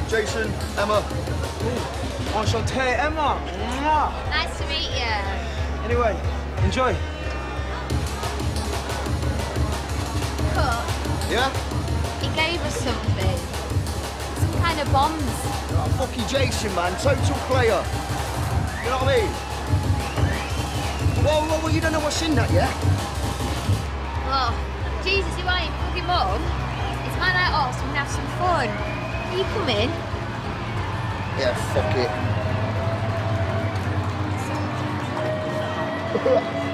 Jason, Emma. Enchanté, Emma. Mwah. Nice to meet you. Anyway, enjoy. Cook, Yeah? he gave us something. Some kind of bombs. Oh, fucky Jason, man. Total player. You know what I mean? Whoa, you don't know what's in that, yeah? Oh, Jesus, you ain't fucking mum. It's my night off, so we can have some fun. Are you coming? Yeah, fuck it.